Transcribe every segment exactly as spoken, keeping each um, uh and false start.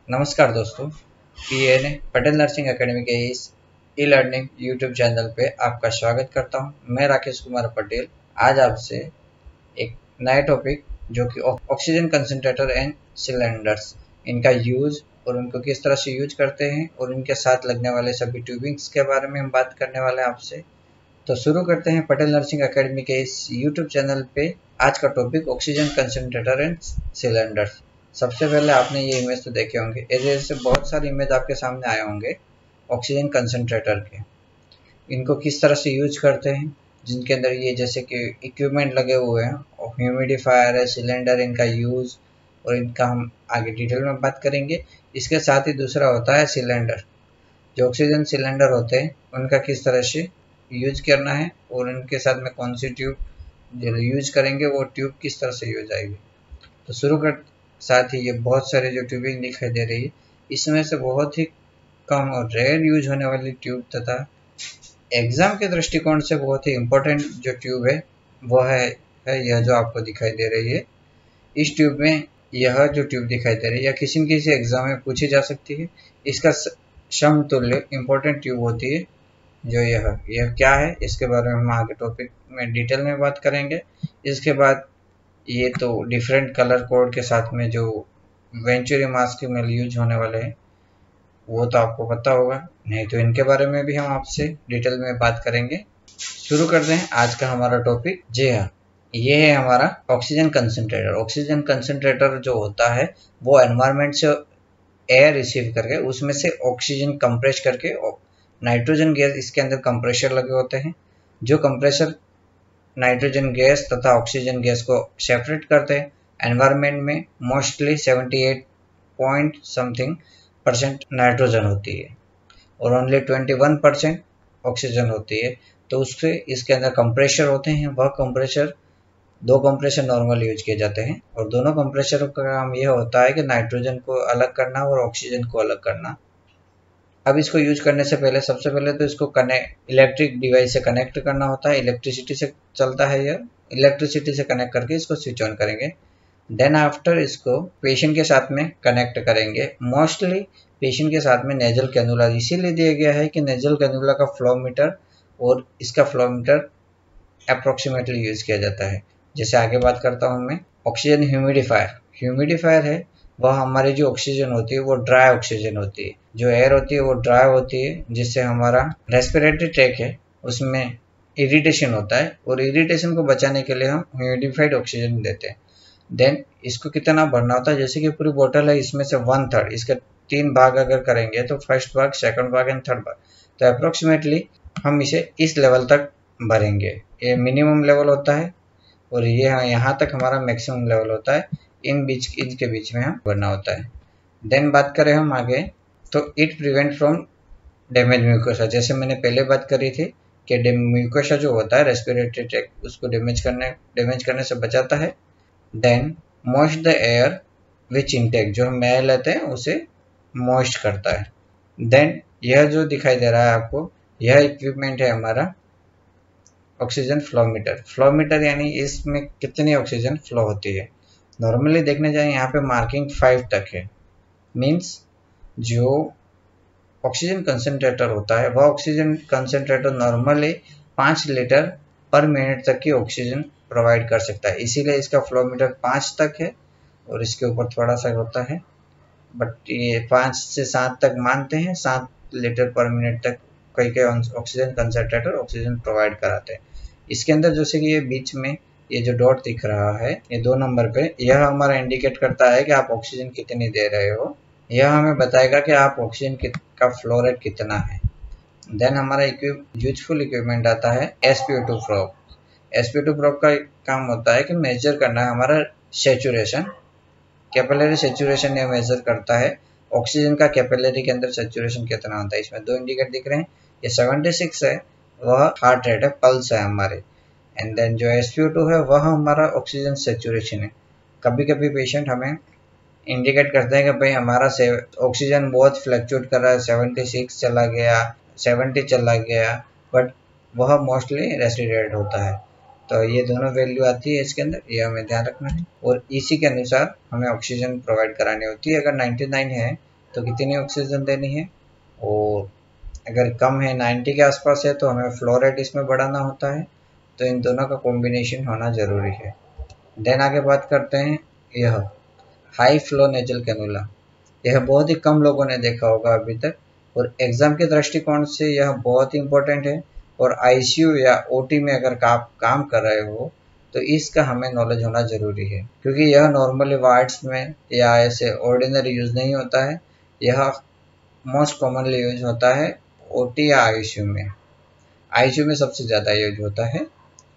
नमस्कार दोस्तों, PN Patel nursing academy के इस ई लर्निंग यूट्यूब चैनल पे आपका स्वागत करता हूं। मैं राकेश कुमार पटेल आज आपसे एक नया टॉपिक जो कि ऑक्सीजन कंसंट्रेटर एंड सिलेंडर्स, इनका यूज और उनको किस तरह से यूज करते हैं और इनके साथ लगने वाले सभी ट्यूबिंग्स के बारे में हम बात करने वाले हैं आपसे। तो शुरू करते हैं पटेल नर्सिंग एकेडमी के इस यूट्यूब चैनल पे। आज का topic oxygen concentrator and cylinders. सबसे पहले आपने ये इमेज तो देखे होंगे, ऐसे बहुत सारे इमेज आपके सामने आए होंगे ऑक्सीजन कंसंट्रेटर के। इनको किस तरह से यूज करते हैं, जिनके अंदर ये जैसे कि इक्विपमेंट लगे हुए हैं, ह्यूमिडिफायर है, सिलेंडर, इनका यूज और इनका हम आगे डिटेल में बात करेंगे। इसके साथ ही दूसरा होता है सिलेंडर। जो ऑक्सीजन सिलेंडर होते हैं उनका किस तरह से यूज करना है और उनके साथ में कौन सी ट्यूब जो यूज करेंगे वो ट्यूब किस तरह से यूज आएगी। तो शुरू कर साथ ही ये बहुत सारे जो ट्यूबिंग दिखाई दे रही है, इसमें से बहुत ही कम और रेयर यूज होने वाली ट्यूब तथा एग्जाम के दृष्टिकोण से बहुत ही इम्पोर्टेंट जो ट्यूब है वो है, है यह जो आपको दिखाई दे रही है। इस ट्यूब में यह जो ट्यूब दिखाई दे रही है या किसी न किसी एग्जाम में पूछी जा सकती है। इसका समतुल्य इम्पोर्टेंट ट्यूब होती है जो यह यह क्या है, इसके बारे में हम आगे टॉपिक में डिटेल में बात करेंगे। इसके बाद ये तो डिफरेंट कलर कोड के साथ में जो वेंचुरी मास्क में यूज होने वाले हैं वो तो आपको पता होगा, नहीं तो इनके बारे में भी हम आपसे डिटेल में बात करेंगे। शुरू करते हैं आज का हमारा टॉपिक। जी हाँ, ये है हमारा ऑक्सीजन कंसंट्रेटर। ऑक्सीजन कंसंट्रेटर जो होता है वो एनवायरनमेंट से एयर रिसीव करके उसमें से ऑक्सीजन कंप्रेस करके नाइट्रोजन गैस इसके अंदर कंप्रेसर लगे होते हैं। जो कंप्रेसर नाइट्रोजन गैस तथा ऑक्सीजन गैस को सेपरेट करते हैं। एनवायरनमेंट में मोस्टली अठहत्तर पॉइंट समथिंग परसेंट नाइट्रोजन होती है और ओनली इक्कीस परसेंट ऑक्सीजन होती है। तो उससे इसके अंदर कंप्रेसर होते हैं। वह कंप्रेसर दो कंप्रेसर नॉर्मल यूज किए जाते हैं और दोनों कंप्रेसर का काम यह होता है कि नाइट्रोजन को अलग करना और ऑक्सीजन को अलग करना। अब इसको यूज करने से पहले सबसे पहले तो इसको कनेक्ट इलेक्ट्रिक डिवाइस से कनेक्ट करना होता है। इलेक्ट्रिसिटी से चलता है यह, इलेक्ट्रिसिटी से कनेक्ट करके इसको स्विच ऑन करेंगे। देन आफ्टर इसको पेशेंट के साथ में कनेक्ट करेंगे। मोस्टली पेशेंट के साथ में नेजल कैनुला इसीलिए दिया गया है कि नेजल कैनुला का फ्लो मीटर और इसका फ्लो मीटर अप्रोक्सीमेटली यूज किया जाता है। जैसे आगे बात करता हूँ मैं। ऑक्सीजन ह्यूमिडिफायर ह्यूमिडिफायर है वह हमारी जो ऑक्सीजन होती है वो ड्राई ऑक्सीजन होती है। जो एयर होती है वो ड्राई होती है, जिससे हमारा रेस्पिरेटरी ट्रैक है उसमें इरिटेशन होता है और इरिटेशन को बचाने के लिए हम ह्यूमिडिफाइड ऑक्सीजन देते हैं। देन इसको कितना भरना होता है, जैसे कि पूरी बोतल है इसमें से वन थर्ड, इसके तीन भाग अगर करेंगे तो फर्स्ट भाग, सेकंड भाग एंड थर्ड भाग, तो अप्रोक्सीमेटली हम इसे इस लेवल तक भरेंगे। ये मिनिमम लेवल होता है और ये यहाँ तक हमारा मैक्सिमम लेवल होता है। इन बीच इनके बीच में हम भरना होता है। देन बात करें हम आगे तो it prevent from damage mucosa. जैसे मैंने पहले बात करी थी कि म्यूकोसा जो होता है रेस्पिरेटरी ट्रैक उसको डैमेज करने डैमेज करने से बचाता है। Then moist the air which intake, जो हम एयर लेते हैं उसे मॉइस्ट करता है। देन यह जो दिखाई दे रहा है आपको, यह इक्विपमेंट है हमारा oxygen flow meter. Flow meter यानी इसमें कितनी ऑक्सीजन फ्लो होती है। नॉर्मली देखने जाए यहाँ पे मार्किंग फाइव तक है। मीन्स जो ऑक्सीजन कंसंट्रेटर होता है वह ऑक्सीजन कंसंट्रेटर नॉर्मली पाँच लीटर पर मिनट तक की ऑक्सीजन प्रोवाइड कर सकता है। इसीलिए इसका फ्लो मीटर पाँच तक है और इसके ऊपर थोड़ा सा होता है, बट ये पाँच से सात तक मानते हैं। सात लीटर पर मिनट तक कई कई ऑक्सीजन कंसंट्रेटर ऑक्सीजन प्रोवाइड कराते हैं। इसके अंदर जैसे कि ये बीच में ये जो डॉट दिख रहा है ये दो नंबर पे, यह हमारा इंडिकेट करता है कि आप ऑक्सीजन कितनी दे रहे हो। यह हमें बताएगा कि आप ऑक्सीजन का फ्लो रेट कितना है। देन हमारा यूजफुल इक्विपमेंट आता है S P O two probe. S P O two probe का काम होता है कि मेजर करना है हमारा सेचुरेशन, कैपिलरी सेचुरेशन। ये मेजर करता है ऑक्सीजन का कैपिलरी के अंदर सेचुरेशन कितना होता है। इसमें दो इंडिकेटर दिख रहे हैं, ये सेवेंटी सिक्स है, वह हार्ट रेट है, पल्स है हमारे। एंड देन जो एस पी ओ टू है वह हमारा ऑक्सीजन सेचुरेशन है। कभी कभी पेशेंट हमें इंडिकेट करते हैं कि भाई हमारा ऑक्सीजन बहुत फ्लक्चुएट कर रहा है, सेवेंटी सिक्स चला गया, सेवेंटी चला गया, बट वह मोस्टली रेस्पिरेटेड होता है। तो ये दोनों वैल्यू आती है इसके अंदर, ये हमें ध्यान रखना है और इसी के अनुसार हमें ऑक्सीजन प्रोवाइड करानी होती है। अगर नाइन्टी नाइन है तो कितनी ऑक्सीजन देनी है, और अगर कम है नब्बे के आसपास है तो हमें फ्लो रेट इसमें बढ़ाना होता है। तो इन दोनों का कॉम्बिनेशन होना ज़रूरी है। देन आगे बात करते हैं यह हाई फ्लो नेजल कैनुला। यह बहुत ही कम लोगों ने देखा होगा अभी तक, और एग्जाम के दृष्टिकोण से यह बहुत ही इंपॉर्टेंट है। और आईसीयू या ओटी में अगर आप काम कर रहे हो तो इसका हमें नॉलेज होना ज़रूरी है, क्योंकि यह नॉर्मली वार्ड्स में या ऐसे ऑर्डिनरी यूज़ नहीं होता है। यह मोस्ट कॉमनली यूज होता है ओटी या आईसीयू में। आईसीयू में सबसे ज़्यादा यूज होता है।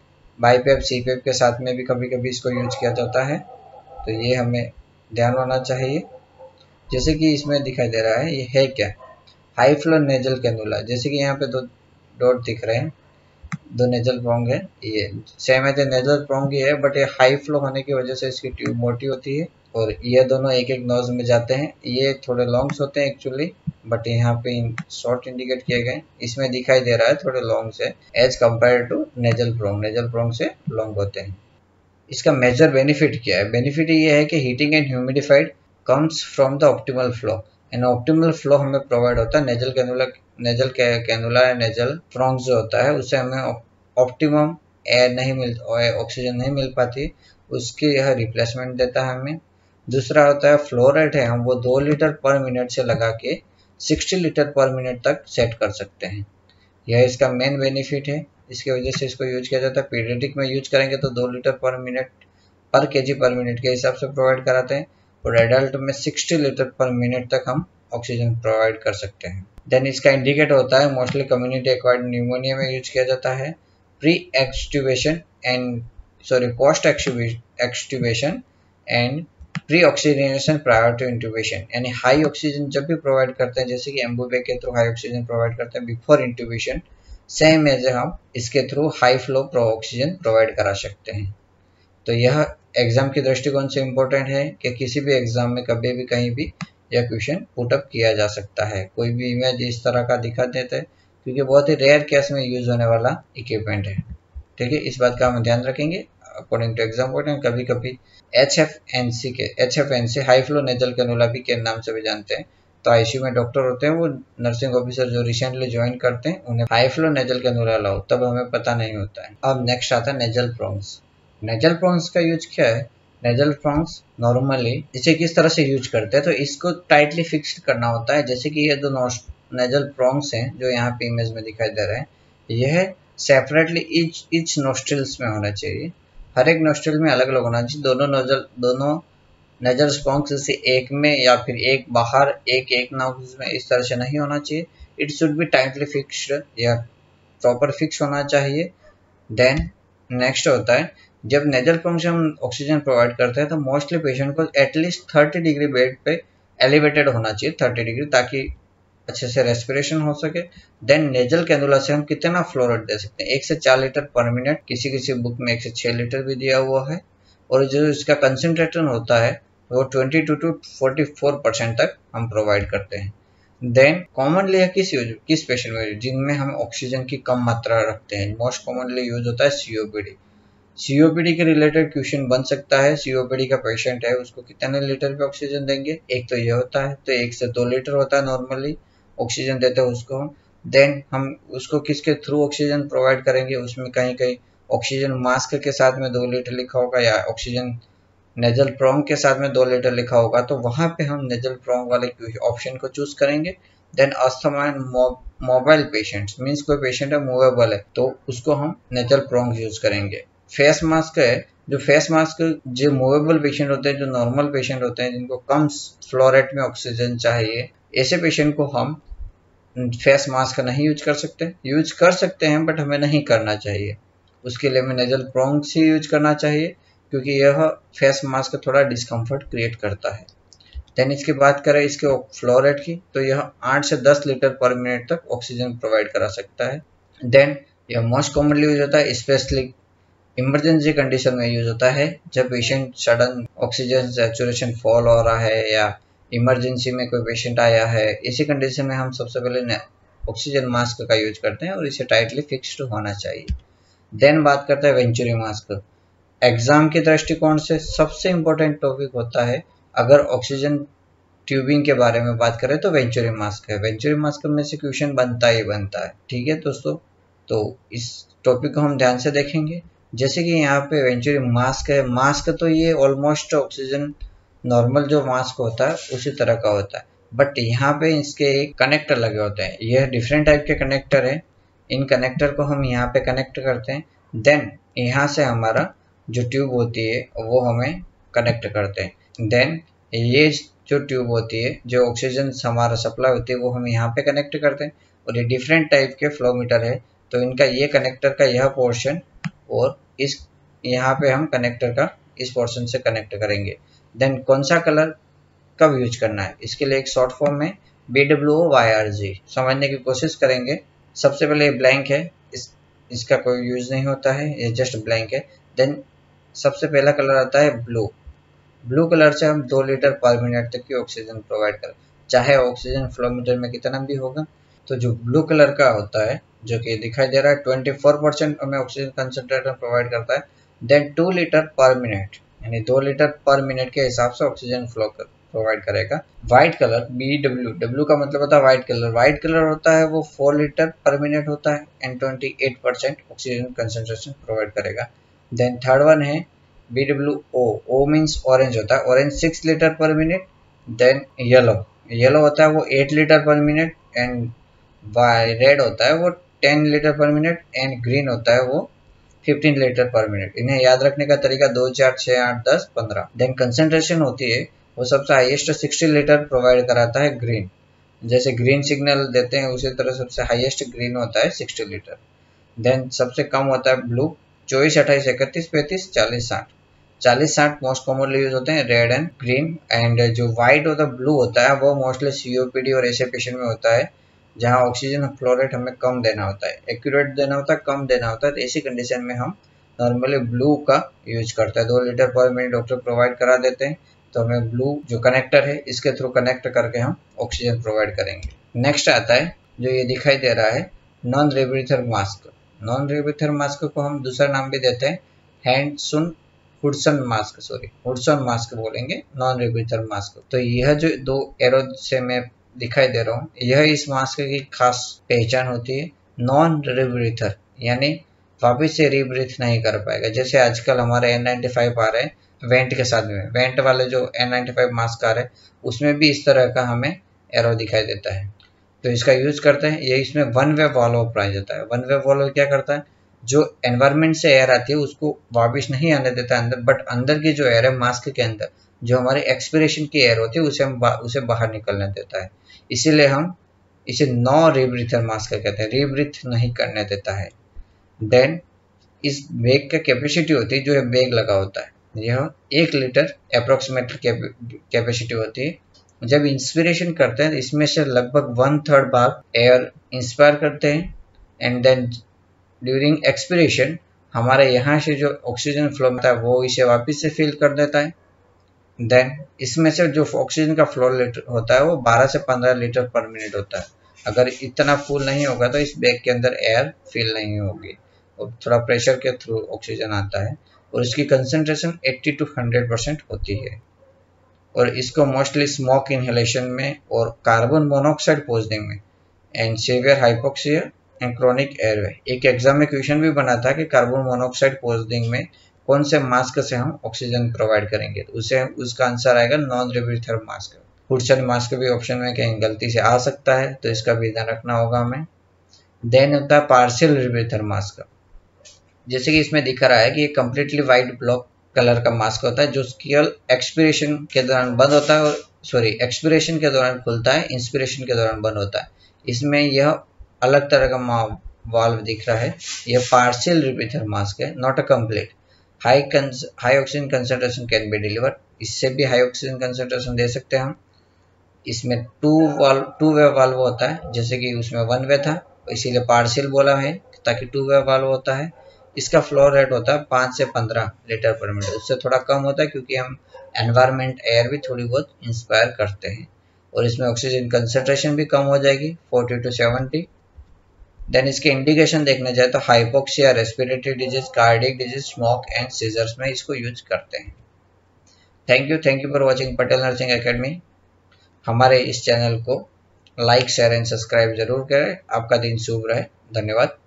बाईपेप सीपेप के साथ में भी कभी कभी इसको यूज किया जाता है। तो ये हमें ध्यान होना चाहिए। जैसे कि इसमें दिखाई दे रहा है, ये है क्या, हाई फ्लो नेजल कैनुला। जैसे कि यहाँ पे दो डॉट दिख रहे हैं, दो नेजल प्रोंग है, ये सेम है तो नेजल प्रोंग ही है, बट ये हाई फ्लो होने की वजह से इसकी ट्यूब मोटी होती है और ये दोनों एक एक नोज में जाते हैं। ये थोड़े लॉन्ग्स होते हैं एक्चुअली, बट यहाँ पे शॉर्ट इंडिकेट किए गए। इसमें दिखाई दे रहा है थोड़े लॉन्ग से as compare to nasal prong, nasal prong से लॉन्ग होते हैं। इसका मेजर बेनिफिट क्या है? बेनिफिट ये है कि heating and humidified comes from the optimal flow. And optimal flow हमें प्रोवाइड होता है नेजल कैनुला, नेजल कैनुला या नेजल प्रोंग जो होता है उससे हमें ऑप्टिमम एयर नहीं मिल, ऑक्सीजन नहीं मिल पाती, उसकी यह रिप्लेसमेंट देता है हमें। दूसरा होता है फ्लो रेट है, हम वो दो लीटर पर मिनट से लगा के साठ लीटर पर मिनट तक सेट कर सकते हैं। यह इसका मेन बेनिफिट है, इसकी वजह से इसको यूज किया जाता है। पीडियाट्रिक में यूज करेंगे तो दो लीटर पर मिनट पर केजी पर मिनट के हिसाब से प्रोवाइड कराते हैं, और एडल्ट में साठ लीटर पर मिनट तक हम ऑक्सीजन प्रोवाइड कर सकते हैं। देन इसका इंडिकेटर होता है मोस्टली कम्युनिटी एक्वायर्ड न्यूमोनिया में यूज किया जाता है। Pre extubation and sorry post extubation and pre oxygenation prior to intubation, यानी हाई ऑक्सीजन जब भी प्रोवाइड करते हैं, जैसे कि एम्बुबेक के थ्रू हाई ऑक्सीजन प्रोवाइड करते हैं बिफोर इंट्यूबेशन, सेम एज हम इसके through high flow pro oxygen provide करा सकते हैं। तो यह एग्जाम के दृष्टिकोण से इम्पोर्टेंट है कि किसी भी एग्जाम में कभी भी कहीं भी यह क्वेश्चन पुटअप किया जा सकता है। कोई भी इमेज इस तरह का दिखा देता है, क्योंकि बहुत ही रेयर केस में यूज होने वाला इक्विपमेंट है। ठीक है, इस बात का हम ध्यान रखेंगे अकॉर्डिंग टू एग्जाम पॉइंट। कभी कभी एच एफ एन सी के H F N C high flow nasal cannula भी के नाम से भी जानते हैं। तो आईसीयू में डॉक्टर होते हैं, वो नर्सिंग ऑफिसर जो रिसेंटली ज्वाइन करते हैं, उन्हें हाई फ्लो नेजल कैनुला लाओ तब हमें पता नहीं होता है। अब नेक्स्ट आता है नेजल प्रोंग्स। नेजल प्रोंग्स का यूज क्या है? नेजल प्रोंग्स नॉर्मली इसे किस तरह से यूज करते हैं, तो इसको टाइटली फिक्स्ड करना होता है। जैसे कि ये दो नेजल प्रोंग्स हैं जो यहाँ पे इमेज में दिखाई दे रहे हैं, यह सेपरेटली ईच ईच नोस्ट्रिल्स में होना चाहिए। हर एक नोस्ट्रिल में अलग अलग होना चाहिए। दोनों नोजल दोनों नेजल प्रोंग्स से एक में या फिर एक बाहर एक एक नोज में इस तरह से नहीं होना चाहिए। It should be tightly fixed या प्रॉपर फिक्स होना चाहिए। देन नेक्स्ट होता है, जब नेजल प्रोंग से हम ऑक्सीजन प्रोवाइड करते हैं तो मोस्टली पेशेंट को एटलीस्ट तीस डिग्री बेड पे एलिवेटेड होना चाहिए, तीस डिग्री, ताकि अच्छे से रेस्पिरेशन हो सके। देन नेजल कैनुला से हम कितना फ्लो रेट दे सकते हैं? एक से चार लीटर पर मिनट, किसी किसी बुक में एक से छः लीटर भी दिया हुआ है। और जो इसका कंसंट्रेशन होता है वो twenty two to forty four percent तक हम प्रोवाइड करते हैं। देन कॉमनली किस यूज किस पेशेंट में जिनमें हम ऑक्सीजन की कम मात्रा रखते हैं, मोस्ट कॉमनली यूज होता है सीओपीडी। सीओपीडी के रिलेटेड क्वेश्चन बन सकता है। सीओपीडी का पेशेंट है, उसको कितने लीटर पे ऑक्सीजन देंगे? एक तो ये होता है, तो एक से दो लीटर होता है नॉर्मली ऑक्सीजन देते हैं उसको हम। देन हम उसको किसके थ्रू ऑक्सीजन प्रोवाइड करेंगे? उसमें कहीं कहीं ऑक्सीजन मास्क के साथ में दो लीटर लिखा होगा या ऑक्सीजन नेजल प्रोंग के साथ में दो लीटर लिखा होगा, तो वहां पे हम नेजल प्रोंग वाले ऑप्शन को चूज करेंगे। Then asthma and mobile patients, means कोई पेशेंट है मूवेबल है तो उसको हम नेजल प्रोंग यूज करेंगे। फेस मास्क है, जो फेस मास्क जो मूवेबल पेशेंट होते हैं, जो नॉर्मल पेशेंट होते हैं जिनको कम फ्लो रेट में ऑक्सीजन चाहिए, ऐसे पेशेंट को हम फेस मास्क नहीं यूज कर सकते। यूज कर सकते हैं बट हमें नहीं करना चाहिए, उसके लिए हमें नेजल प्रोंग ही यूज करना चाहिए, क्योंकि यह फेस मास्क थोड़ा डिस्कम्फर्ट क्रिएट करता है। देन इसकी बात करें इसके फ्लो रेट की, तो यह आठ से दस लीटर पर मिनट तक ऑक्सीजन प्रोवाइड करा सकता है। देन यह मोस्ट कॉमनली यूज होता है, स्पेशली इमरजेंसी कंडीशन में यूज होता है, जब patient sudden oxygen saturation fall हो रहा है या इमरजेंसी में कोई पेशेंट आया है, इसी कंडीशन में हम सबसे पहले ऑक्सीजन मास्क का यूज करते हैं और इसे टाइटली फिक्स्ड होना चाहिए। देन बात करते हैं वेंचुरी मास्क। एग्जाम के दृष्टिकोण से सबसे इम्पोर्टेंट टॉपिक होता है, अगर ऑक्सीजन ट्यूबिंग के बारे में बात करें तो वेंचुरी मास्क है। वेंचुरी मास्क में से क्वेश्चन बनता ही बनता है। ठीक है दोस्तों, तो इस टॉपिक को हम ध्यान से देखेंगे। जैसे कि यहाँ पे वेंचुरी मास्क है, मास्क तो ये ऑलमोस्ट ऑक्सीजन नॉर्मल जो मास्क होता है उसी तरह का होता है, बट यहाँ पे इसके एक कनेक्टर लगे होते हैं। यह डिफरेंट टाइप के कनेक्टर है। इन कनेक्टर को हम यहाँ पे कनेक्ट करते हैं, देन यहाँ से हमारा जो ट्यूब होती है वो हमें कनेक्ट करते हैं। देन ये जो ट्यूब होती है, जो ऑक्सीजन हमारा सप्लाई होती है, वो हम यहाँ पे कनेक्ट करते हैं। और ये डिफरेंट टाइप के फ्लो मीटर है, तो इनका ये कनेक्टर का यह पोर्शन और इस यहाँ पे हम कनेक्टर का इस पोर्शन से कनेक्ट करेंगे। देन कौन सा कलर कब यूज करना है, इसके लिए एक शॉर्ट फॉर्म में B W O Y R G समझने की कोशिश करेंगे। सबसे पहले ब्लैंक है, इस इसका कोई यूज नहीं होता है, ये जस्ट ब्लैंक है। देन सबसे पहला कलर आता है ब्लू। ब्लू कलर से हम दो लीटर पर मिनट तक की ऑक्सीजन प्रोवाइड करें, चाहे ऑक्सीजन फ्लो मीटर में कितना भी होगा। तो जो ब्लू कलर का होता है, जो कि दिखाई दे रहा है, चौबीस परसेंट हमें ऑक्सीजन कंसंट्रेटर प्रोवाइड करता है। Then two litre per minute, यानी दो लीटर पर मिनट के हिसाब से ऑक्सीजन फ्लो कर प्रोवाइड करेगा। White colour B W, W का मतलब होता है व्हाइट कलर। व्हाइट कलर होता है वो फोर लीटर पर मिनट होता है and twenty eight percent oxygen concentration provide करेगा। देन थर्ड वन है B W O, O means orange होता है, orange six litre per minute. Then yellow, yellow होता है वो eight litre per minute and red होता है वो ten litre per minute and green होता है वो फिफ्टीन लीटर पर मिनट। इन्हें याद रखने का तरीका दो, चार, छः, आठ, दस, पंद्रह। देन कंसंट्रेशन होती है वो सबसे हाईएस्ट सिक्सटी लीटर प्रोवाइड कराता है ग्रीन। जैसे ग्रीन सिग्नल देते हैं उसी तरह सबसे हाईएस्ट ग्रीन होता है सिक्सटी लीटर। देन सबसे कम होता है ब्लू, चौबीस, अट्ठाईस, इकतीस, पैंतीस, चालीस, साठ। चालीस साठ मोस्ट कॉमनली यूज होते हैं रेड एंड ग्रीन। एंड जो व्हाइट होता है ब्लू होता है वो मोस्टली सीओपीडी और ऐसे पेशेंट में होता है जहां ऑक्सीजन फ्लो रेट हमें कम देना होता है, एक्यूरेट देना होता है, कम देना होता है। तो ऐसी कंडीशन में हम नॉर्मली ब्लू का यूज करते हैं। दो litre per minute doctor provide करा देते हैं, तो हमें ब्लू जो कनेक्टर है इसके थ्रू कनेक्ट करके हम ऑक्सीजन प्रोवाइड करेंगे। नेक्स्ट आता है जो ये दिखाई दे रहा है non rebreather mask. Non rebreather mask को हम दूसरा नाम भी देते हैं Handson Hudson mask, sorry Hudson mask बोलेंगे, नॉन रीब्रीथर मास्क। तो यह जो दो एरो से मैं दिखाई दे रहा हूँ, यह इस मास्क की खास पहचान होती है। नॉन रीब्रीथर यानी वापिस से रीब्रीथ नहीं कर पाएगा। जैसे आजकल हमारे एन नाइंटी फाइव आ रहे हैं वेंट के साथ में, वेंट वाले जो एन नाइंटी फाइव मास्क आ रहे हैं उसमें भी इस तरह का हमें एरो दिखाई देता है। तो इसका यूज करते हैं, ये इसमें वन वे वॉल्व अप्लाई जाता है। वन वे वॉल्व क्या करता है, जो एनवायरनमेंट से एयर आती है उसको वापिस नहीं आने देता है अंदर, बट अंदर की जो एयर है मास्क के अंदर, जो हमारी एक्सपिरेशन की एयर होती है उसे हम बा, उसे बाहर निकलने देता है। इसीलिए हम इसे नॉन रीब्रीथर मास्क कहते हैं, रीब्रीथ नहीं करने देता है। देन इस बैग का कैपेसिटी होती है, जो है बैग लगा होता है, यह एक लीटर अप्रोक्सीमेट कैपेसिटी होती है। जब इंस्पिरेशन करते हैं इसमें से लगभग वन थर्ड भाग एयर इंस्पायर करते हैं एंड देन ड्यूरिंग एक्सपिरेशन हमारे यहाँ से जो ऑक्सीजन फ्लो होता है वो इसे वापस से फिल कर देता है। देन इसमें से जो ऑक्सीजन का फ्लो होता है वो बारह से पंद्रह लीटर पर मिनट होता है। अगर इतना फुल नहीं होगा तो इस बैग के अंदर एयर फिल नहीं होगी और थोड़ा प्रेशर के थ्रू ऑक्सीजन आता है और इसकी कंसंट्रेशन अस्सी टू हंड्रेड परसेंट होती है। और इसको मोस्टली स्मोक इनहेलेशन में और कार्बन मोनोऑक्साइड पॉइजनिंग में and severe hypoxia and chronic airway, एक एग्जाम में क्वेश्चन भी बना था कि कार्बन मोनोऑक्साइड पॉइजनिंग में कौन से मास्क से हम ऑक्सीजन प्रोवाइड करेंगे, तो उसे उसका आंसर आएगा non rebreather mask. Hudson mask भी ऑप्शन में कहीं गलती से आ सकता है, तो इसका भी ध्यान रखना होगा हमें। देन होता है पार्शियल रीब्रीथर मास्क, जैसे कि इसमें दिख रहा है कि ये कम्प्लीटली व्हाइट ब्लॉक कलर का मास्क होता है जो केवल एक्सपिरेशन के दौरान बंद होता है और सॉरी एक्सपिरेशन के दौरान खुलता है, इंस्पिरेशन के दौरान बंद होता है। इसमें यह अलग तरह का वाल्व दिख रहा है। यह पार्शियल रीब्रीथर मास्क है, not a complete. High high oxygen concentration can be deliver, इससे भी हाई ऑक्सीजन कंसंट्रेशन दे सकते हैं हम। इसमें two valve two way valve होता है, जैसे कि उसमें वन वे था इसीलिए पार्शियल बोला है ताकि टू वे वाल्व होता है। इसका फ्लो रेट होता है पाँच से पंद्रह लीटर पर मिनट, उससे थोड़ा कम होता है क्योंकि हम एनवायरनमेंट एयर भी थोड़ी बहुत इंस्पायर करते हैं। और इसमें ऑक्सीजन कंसंट्रेशन भी कम हो जाएगी फोर्टी टू सेवेंटी। देन इसके इंडिकेशन देखने जाए तो hypoxia, respiratory disease, cardiac disease, smoke and seizures में इसको यूज करते हैं। Thank you thank you for watching Patel nursing academy. हमारे इस चैनल को लाइक शेयर एंड सब्सक्राइब जरूर करें। आपका दिन शुभ रहे। धन्यवाद।